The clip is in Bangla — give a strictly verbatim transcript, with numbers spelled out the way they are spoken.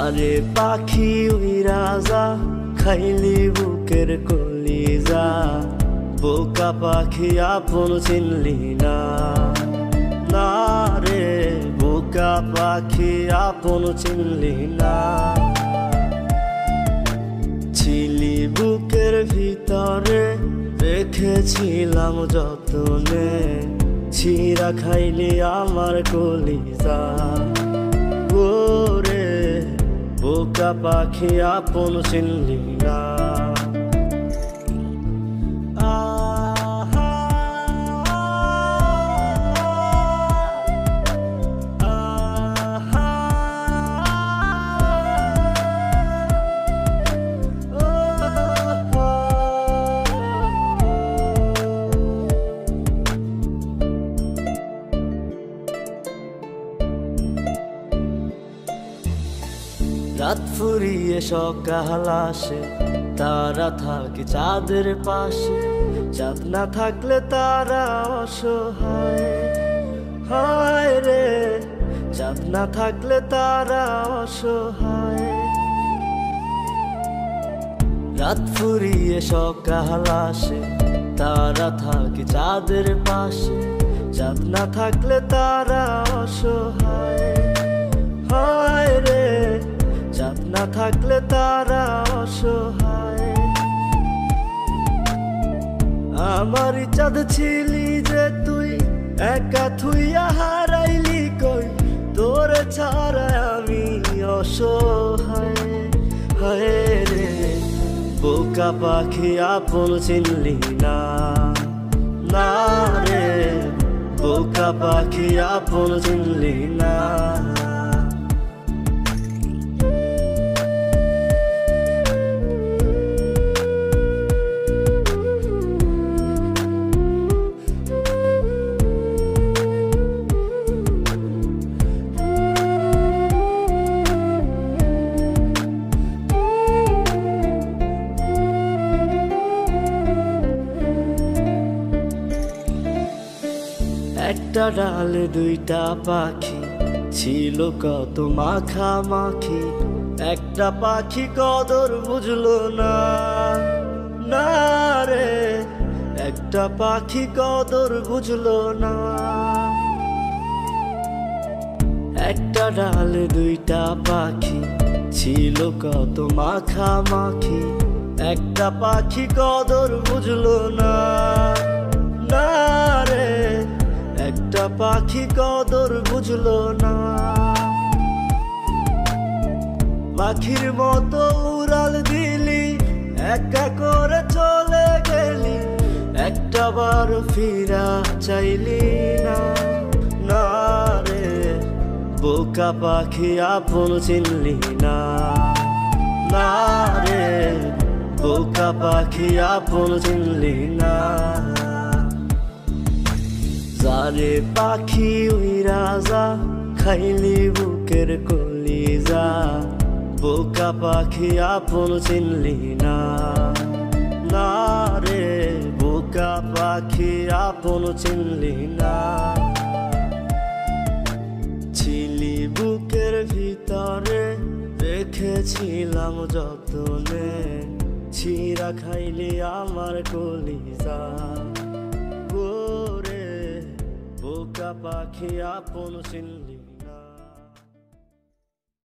যারে পাখি উইরা যা খাইলি বুকের কলিজা, বোকা পাখি আপন চিনলি না। না রে বোকা পাখি আপন চিনলি না। ছিলি বুকের ভিতরে রেখেছিলাম যতনে, ছিঁড়া খাইলি আমার কলিজা। ওরে বোকা পাখি আপন চিনলি না। রাত ফুরিয়ে সকাল আসে, তারা থাকে চাঁদের পাশে। চাঁদ না থাকলে তারা অসহায়, হায় রে চাঁদ না থাকলে তারা অসহায়। রাত ফুরিয়ে সকাল আসে, তারা থাকে চাঁদের পাশে। চাঁদ না থাকলে তারা অসহায়, হায় রে চাঁদ না থাকলে তারা অসহায়। আমার চাঁদ ছিলি যে তুই, একা থুইয়া হারাইলি কই। তোর ছাড়া আমি অসহায়, হায় রে বোকা পাখি আপন চিনলি না। না রে বোকা পাখি আপন চিনলি না। একটা ডালে দুইটা পাখি, ছিল কত মাখামাখি। একটা পাখি কদর বুঝলো না। না রে একটা পাখি কদর বুঝলো না। একটা ডালে দুইটা পাখি, ছিল কত মাখামাখি। একটা পাখি কদর বুঝলো না। না রে একটা পাখি কদর বুঝলো না। পাখির মতো উড়াল দিলি, একা করে চলে গেলি। একটা বার ফিরা চাইলি না। না রে বোকা পাখি আপন চিনলি না। না রে বোকা পাখি আপন চিনলি না। যারে পাখি উইরা যা খাইলি বুকের কলিজা, বোকা পাখি আপন চিনলি না। না রে বোকা পাখি আপন চিনলি না। ছিলি বুকের ভিতরে রেখেছিলাম যতনে, ছিঁড়া খাইলি আমার কলিজা। ওরে বোকা পাখি আপন চিনলি।